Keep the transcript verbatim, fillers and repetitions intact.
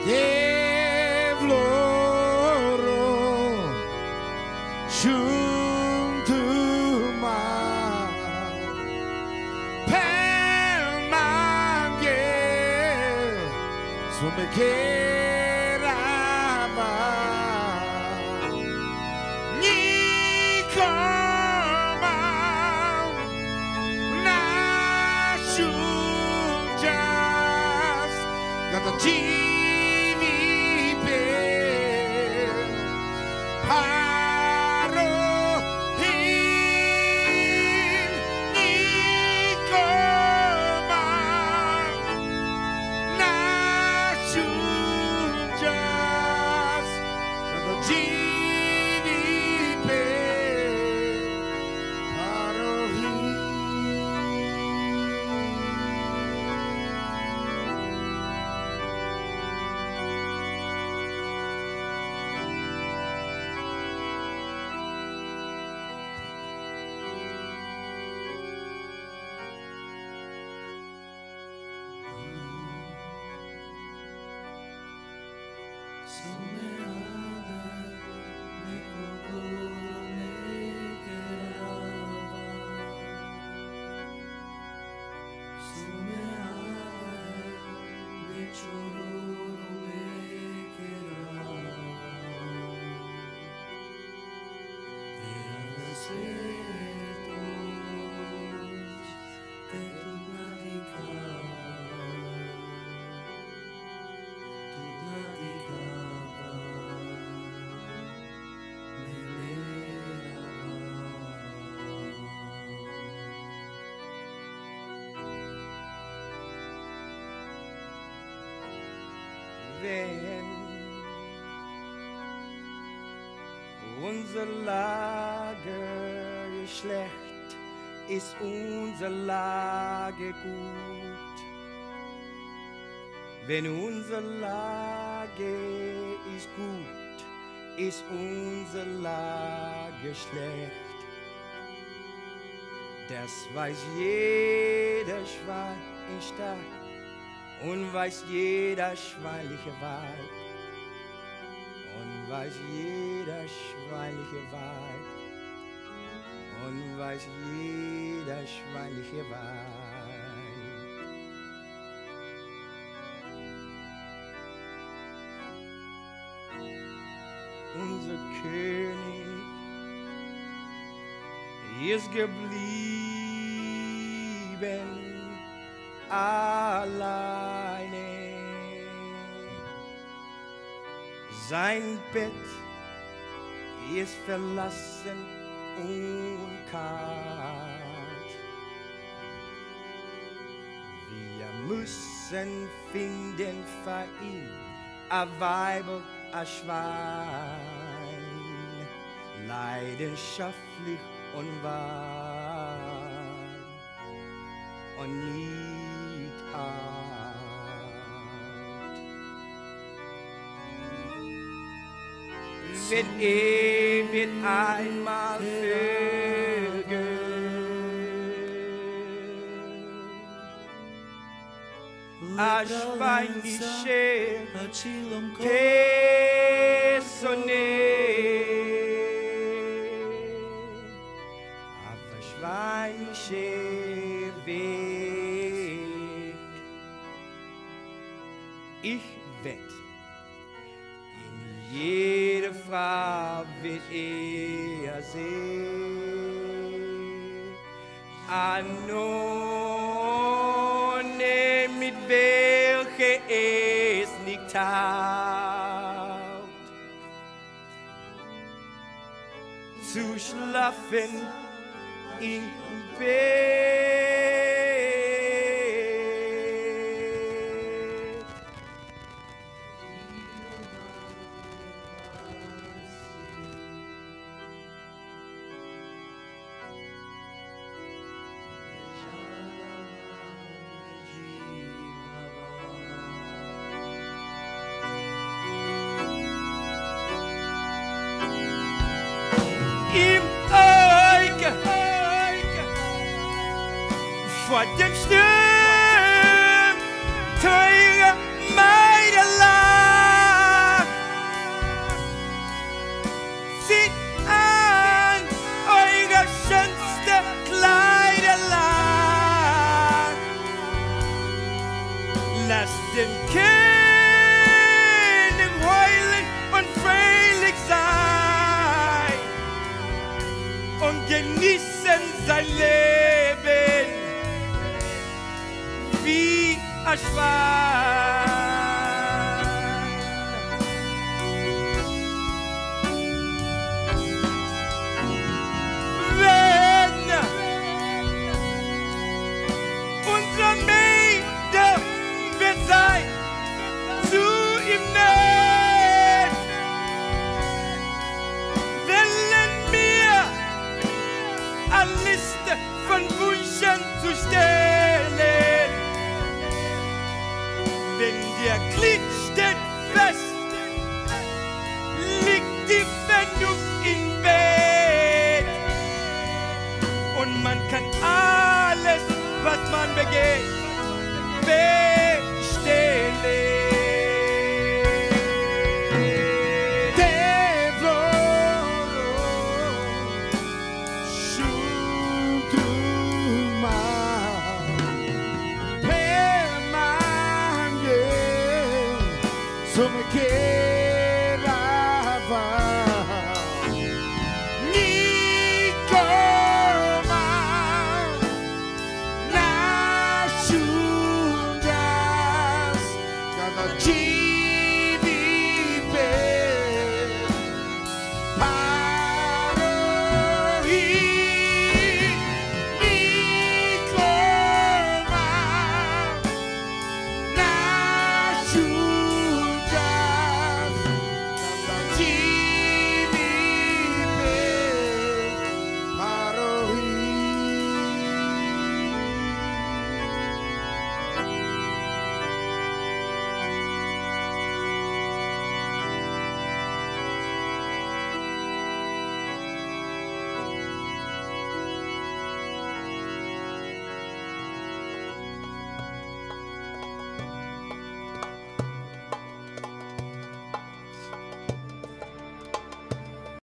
Devloro Shuntuma Pelmangel Sumekerava Nikoma Nashunjas Gata Wenn unsere Lage ist schlecht, ist unsere Lage gut. Wenn unsere Lage ist gut, ist unsere Lage schlecht. Das weiß jeder Schwein in Stadt. Und weiß jeder schweinliche Weib, und weiß jeder schweinliche Weib, und weiß jeder schweinliche Weib. Unser König ist geblieben alleine. Sein Bett ist verlassen und kalt. Wir müssen finden für ihn a Weib, a Schwein, leidenschaftlich und wahr und nicht alt. Wenn er wird einmal vögeln, a schweinische Tesone, aber schweinische Weg. Ich wett, in jede Frau wird er sehen, Anone, mit welche es nicht taugt, zu schlafen im Bett. Im Auge vor dem Sturm teure Meiderland. Lass den König heulen und fröhlich sein und genießen sein Leben wie ein Schwein. Wenn unsere Mäde wird sein zu ihm näht, wollen wir eine Liste von Wünschen zu stellen. Wenn der Glied steht fest, liegt die Vernunft im Bett und man kann alles, was man begeht, bestellen. Come querava Nicoma Nasciundas cada dia